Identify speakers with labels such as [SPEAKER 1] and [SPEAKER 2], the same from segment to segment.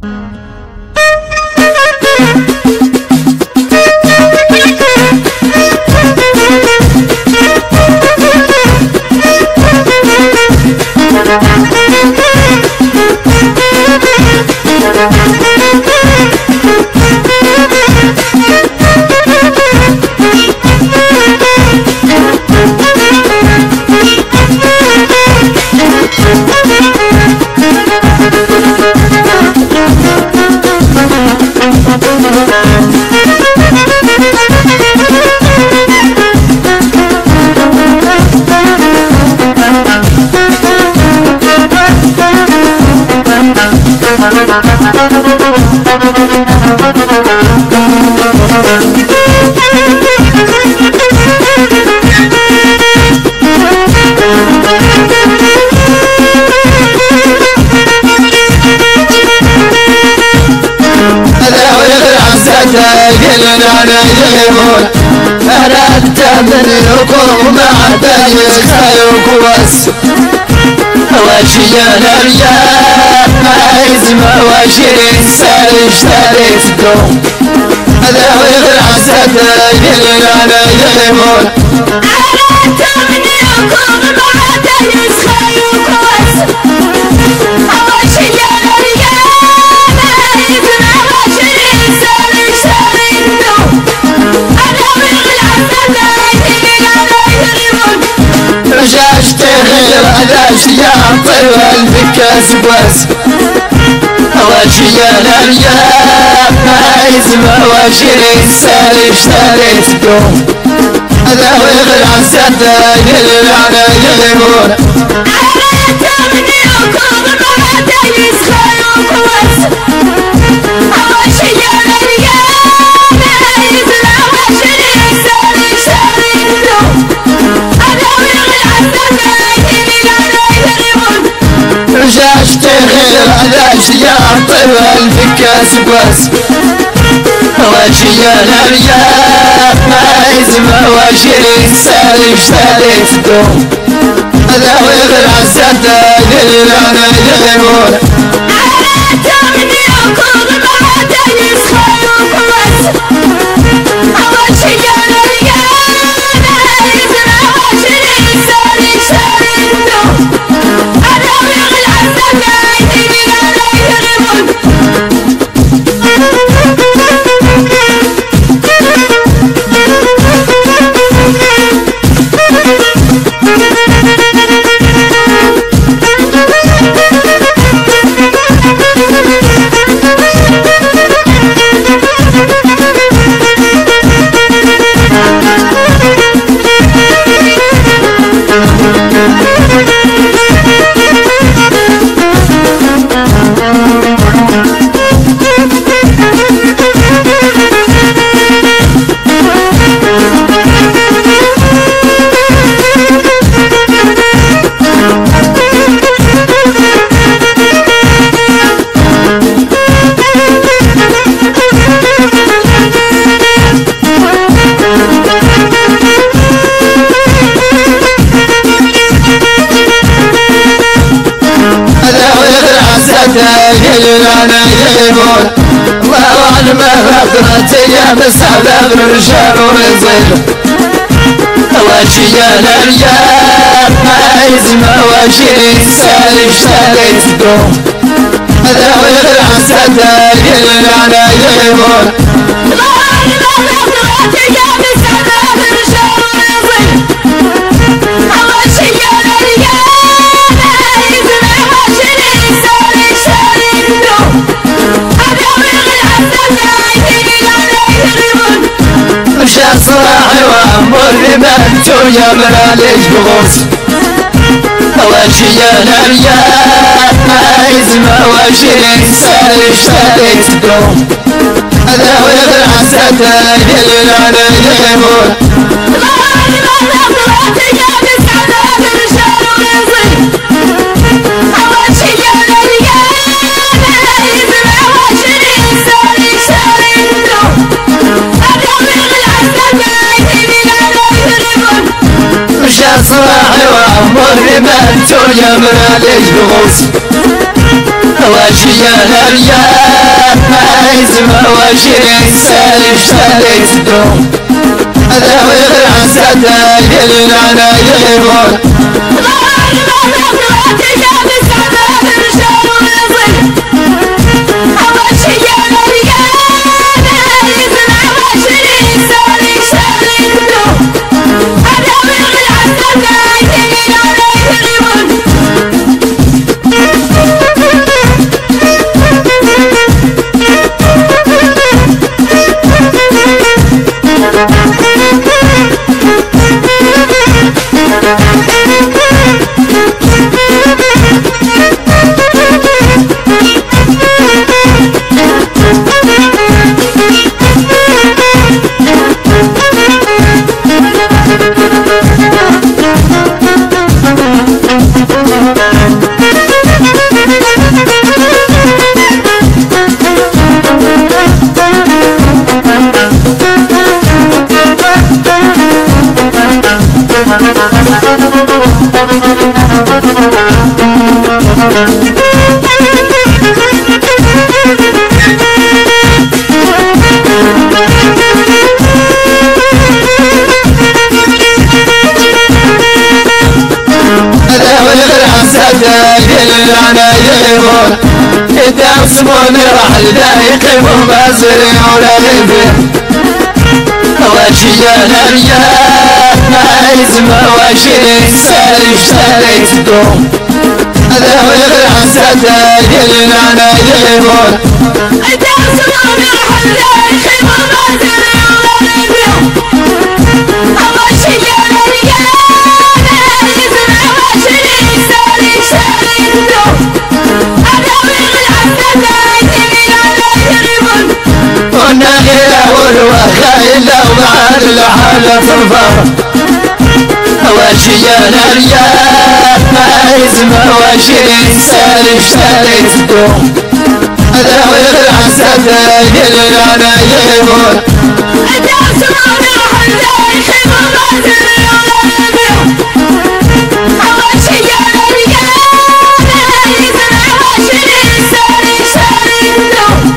[SPEAKER 1] أردت منكم بعد يسخيك وس واشي الرجال عايز مواشي السال اشتريتكم ذوي العسد يلنا يغيبون
[SPEAKER 2] أردت منكم بعد يسخيك وس واشي الرجال عايز مواشي السال اشتريتكم
[SPEAKER 1] رجعت غير الاشياء طيب الفكاس بس واشي الارياف عايز مواشي السال اشتريتكم ذوي العسد يلعن يغيبون
[SPEAKER 2] أردت منكم بعد يسخيك وس واشي الارياف عايز مواشي السال اشتريتكم
[SPEAKER 1] رجعت غير الاشياء طيب الفكاس بس واشي الارياف عايز مواشي السال اشتريتكم ذوي العسد يلعن يغيبون
[SPEAKER 2] أردت منكم بعد يسخيك وس واشي الارياف عايز مواشي السال اشتريتكم
[SPEAKER 1] يلنا يغيبون الله علم فقرتي يا مسعد الرجال ونزل واشي الارياف عايز مواشي السال اشتريتكم ذوي العسد يلنا يغيبون
[SPEAKER 2] الله علم فقرتي يا مسعد الرجال ونزل واشي الارياف عايز مواشي السال اشتريتكم
[SPEAKER 1] مش صراحي وامر بمنتو يا مراليش بغوص واشي الارياف عايز مواشي السال اشتريتكم ذوي العسد يلعن يغيبون صراحي وامر بمنتو يا مراليش بغوص واشي الارياف وعشرين سنة اشتريت دوم هذا ويغير عساده يلنا انا يغيبون يدعسمون رحل دايق مبازر ولا غيبه واشياء الرياء عايز وعشرين سنة اشتريت دوم هذا ويغير عساده يلنا انا يغيبون
[SPEAKER 2] يدعسمون رحل دايق مبازر ولا غيبه واشياء الرياء عايز وعشرين سنة اشتريت دوم
[SPEAKER 1] ونغير والوخايلة ومع الحالة تنفر واشياء الرياء عايز وعشرين سنة اشتريت دوم هذا ويغير عساده يلنا انا يغيبون
[SPEAKER 2] يدعسمون رحل دايق مبازر ولا غيبه واشياء الرياء عايز وعشرين سنة اشتريت دوم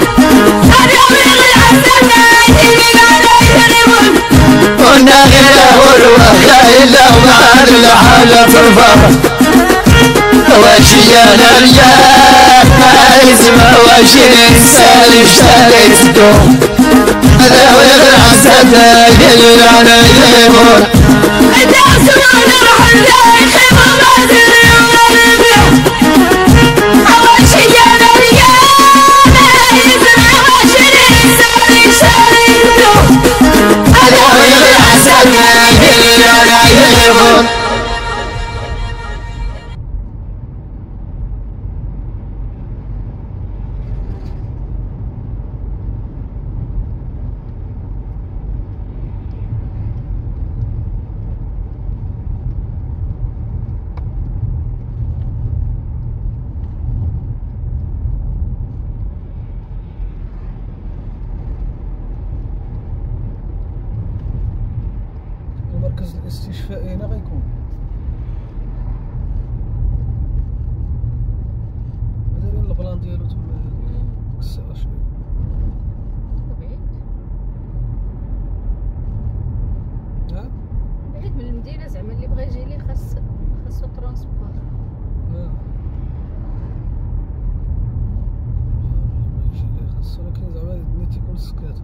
[SPEAKER 1] ونغير والوخايلة ومع الحالة تنفر واشياء الرياء عايز وعشرين سنة اشتريت دوم هذا ويغير عساده يلنا انا يغيبون
[SPEAKER 2] يدعسمون رحل دايق مبازر ولا غيبه واشياء الرياء عايز وعشرين سنة اشتريت دوم
[SPEAKER 1] هذا ويغير عساده يلنا انا يغيبون
[SPEAKER 3] المركز الاستشفائي هنا غيكون دايرين البلان ديالو تما ديك الساعة شوية
[SPEAKER 4] بعيد
[SPEAKER 3] ها؟
[SPEAKER 4] بعيد من المدينة زعما اللي بغا يجي لي خاصو ترونسبور
[SPEAKER 3] خاصو ولكن زعما نيت يكون سكات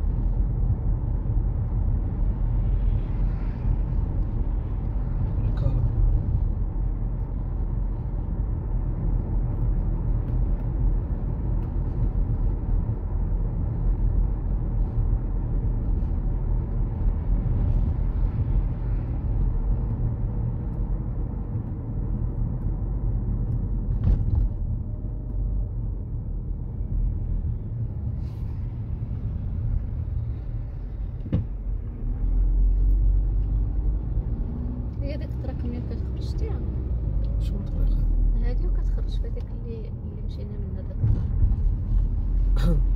[SPEAKER 4] هي ديك الطريق منين كتخرج شتيها
[SPEAKER 3] شنو الطريقة؟
[SPEAKER 4] هادي وكتخرج في هذيك اللي مشينا منها داك النهار